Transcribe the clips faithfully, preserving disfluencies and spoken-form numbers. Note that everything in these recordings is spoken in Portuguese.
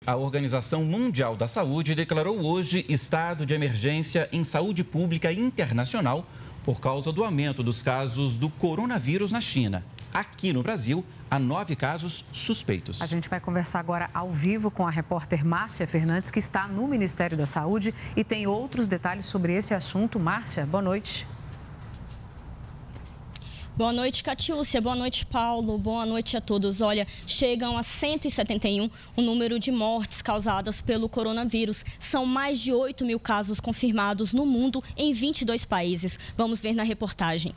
A Organização Mundial da Saúde declarou hoje estado de emergência em saúde pública internacional por causa do aumento dos casos do coronavírus na China. Aqui no Brasil, há nove casos suspeitos. A gente vai conversar agora ao vivo com a repórter Márcia Fernandes, que está no Ministério da Saúde e tem outros detalhes sobre esse assunto. Márcia, boa noite. Boa noite, Catiúcia. Boa noite, Paulo. Boa noite a todos. Olha, chegam a cento e setenta e um o número de mortes causadas pelo coronavírus. São mais de oito mil casos confirmados no mundo em vinte e dois países. Vamos ver na reportagem.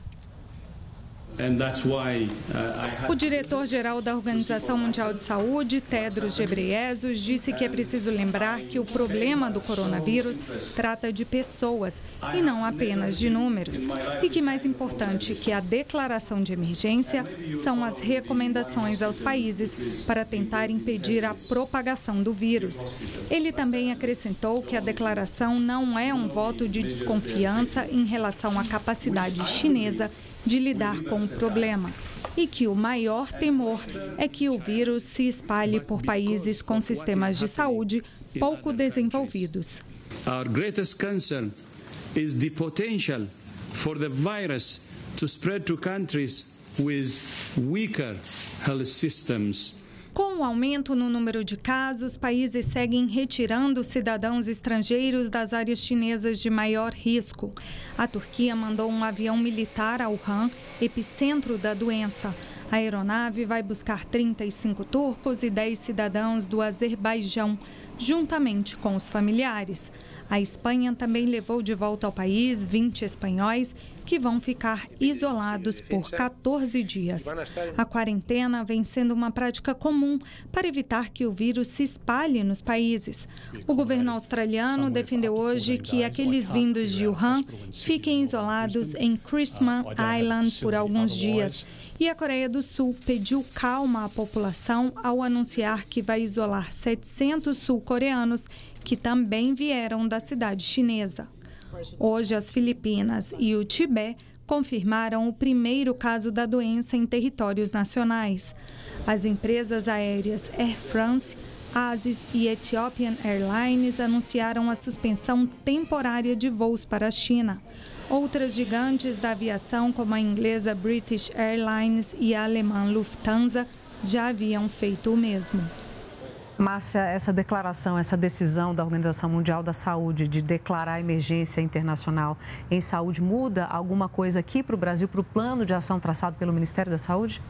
O diretor-geral da Organização Mundial de Saúde, Tedros Ghebreyesus, disse que é preciso lembrar que o problema do coronavírus trata de pessoas e não apenas de números. E que mais importante que a declaração de emergência são as recomendações aos países para tentar impedir a propagação do vírus. Ele também acrescentou que a declaração não é um voto de desconfiança em relação à capacidade chinesa de lidar com o problema e que o maior temor é que o vírus se espalhe por países com sistemas de saúde pouco desenvolvidos. Our greatest concern is the potential for the virus to spread to countries with weaker health systems. Com o aumento no número de casos, países seguem retirando cidadãos estrangeiros das áreas chinesas de maior risco. A Turquia mandou um avião militar a Wuhan, epicentro da doença. A aeronave vai buscar trinta e cinco turcos e dez cidadãos do Azerbaijão, juntamente com os familiares. A Espanha também levou de volta ao país vinte espanhóis que vão ficar isolados por quatorze dias. A quarentena vem sendo uma prática comum para evitar que o vírus se espalhe nos países. O governo australiano defendeu hoje que aqueles vindos de Wuhan fiquem isolados em Christmas Island por alguns dias. E a Coreia do Sul pediu calma à população ao anunciar que vai isolar setecentos sul-coreanos que também vieram da cidade chinesa. Hoje, as Filipinas e o Tibete confirmaram o primeiro caso da doença em territórios nacionais. As empresas aéreas Air France, Asis e Ethiopian Airlines anunciaram a suspensão temporária de voos para a China. Outras gigantes da aviação, como a inglesa British Airlines e a alemã Lufthansa, já haviam feito o mesmo. Márcia, essa declaração, essa decisão da Organização Mundial da Saúde de declarar emergência internacional em saúde muda alguma coisa aqui para o Brasil, para o plano de ação traçado pelo Ministério da Saúde?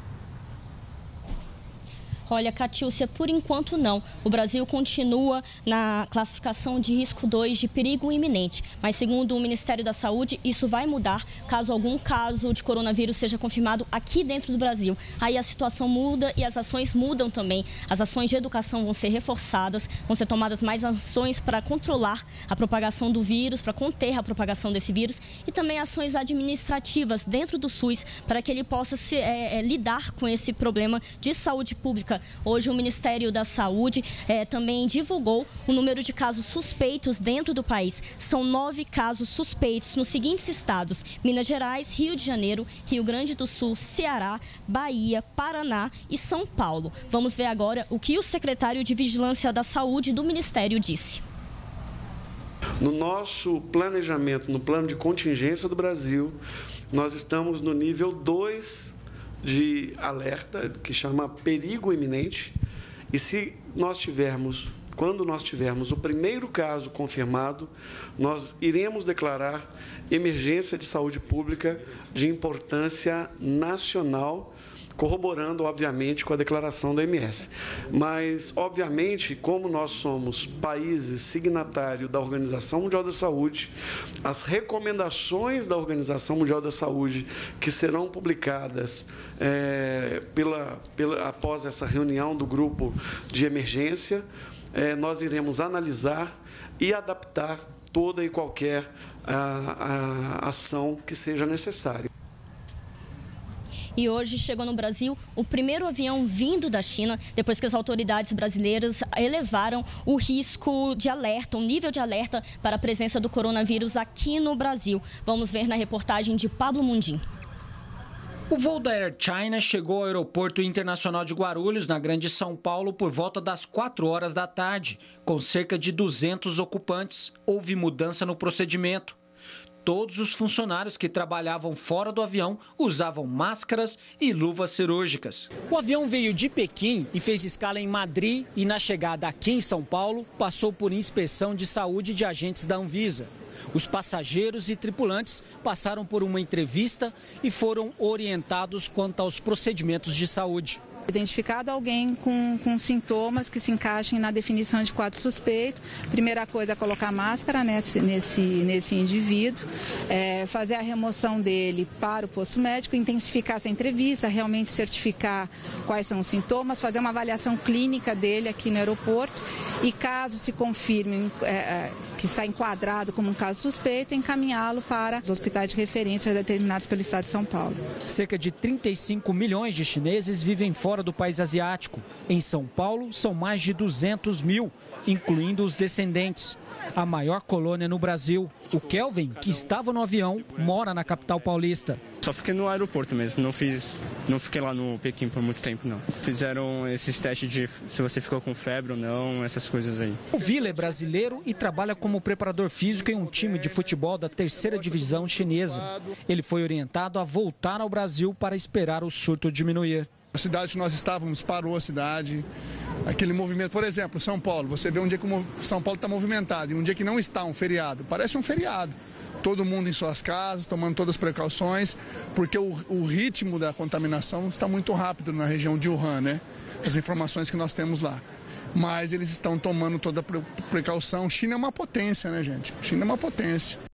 Olha, Catiúcia, por enquanto não. O Brasil continua na classificação de risco dois de perigo iminente. Mas, segundo o Ministério da Saúde, isso vai mudar caso algum caso de coronavírus seja confirmado aqui dentro do Brasil. Aí a situação muda e as ações mudam também. As ações de educação vão ser reforçadas, vão ser tomadas mais ações para controlar a propagação do vírus, para conter a propagação desse vírus e também ações administrativas dentro do SUS para que ele possa se, é, é, lidar com esse problema de saúde pública. Hoje o Ministério da Saúde eh, também divulgou o número de casos suspeitos dentro do país. São nove casos suspeitos nos seguintes estados: Minas Gerais, Rio de Janeiro, Rio Grande do Sul, Ceará, Bahia, Paraná e São Paulo. Vamos ver agora o que o secretário de Vigilância da Saúde do Ministério disse. No nosso planejamento, no plano de contingência do Brasil, nós estamos no nível dois de alerta, que chama perigo iminente, e se nós tivermos, quando nós tivermos o primeiro caso confirmado, nós iremos declarar emergência de saúde pública de importância nacional, corroborando, obviamente, com a declaração da O M S. Mas, obviamente, como nós somos países signatários da Organização Mundial da Saúde, as recomendações da Organização Mundial da Saúde, que serão publicadas é, pela, pela, após essa reunião do grupo de emergência, é, nós iremos analisar e adaptar toda e qualquer a, a ação que seja necessária. E hoje chegou no Brasil o primeiro avião vindo da China, depois que as autoridades brasileiras elevaram o risco de alerta, o nível de alerta para a presença do coronavírus aqui no Brasil. Vamos ver na reportagem de Pablo Mundim. O voo da Air China chegou ao aeroporto internacional de Guarulhos, na Grande São Paulo, por volta das quatro horas da tarde, com cerca de duzentos ocupantes. Houve mudança no procedimento. Todos os funcionários que trabalhavam fora do avião usavam máscaras e luvas cirúrgicas. O avião veio de Pequim e fez escala em Madrid e, na chegada aqui em São Paulo, passou por inspeção de saúde de agentes da Anvisa. Os passageiros e tripulantes passaram por uma entrevista e foram orientados quanto aos procedimentos de saúde. Identificado alguém com, com sintomas que se encaixem na definição de quadro suspeito. Primeira coisa é colocar máscara nesse, nesse, nesse indivíduo, é, fazer a remoção dele para o posto médico, intensificar essa entrevista, realmente certificar quais são os sintomas, fazer uma avaliação clínica dele aqui no aeroporto e, caso se confirme é, que está enquadrado como um caso suspeito, encaminhá-lo para os hospitais de referência determinados pelo Estado de São Paulo. Cerca de trinta e cinco milhões de chineses vivem fora do país asiático. Em São Paulo, são mais de duzentos mil, incluindo os descendentes. A maior colônia no Brasil. O Kelvin, que estava no avião, mora na capital paulista. Só fiquei no aeroporto mesmo, não fiz, não fiquei lá no Pequim por muito tempo, não. Fizeram esses testes de se você ficou com febre ou não, essas coisas aí. O Vila é brasileiro e trabalha como preparador físico em um time de futebol da terceira divisão chinesa. Ele foi orientado a voltar ao Brasil para esperar o surto diminuir. A cidade que nós estávamos parou a cidade, aquele movimento, por exemplo, São Paulo, você vê um dia que o São Paulo está movimentado e um dia que não está, um feriado, parece um feriado. Todo mundo em suas casas, tomando todas as precauções, porque o, o ritmo da contaminação está muito rápido na região de Wuhan, né? As informações que nós temos lá. Mas eles estão tomando toda a precaução. China é uma potência, né, gente? China é uma potência.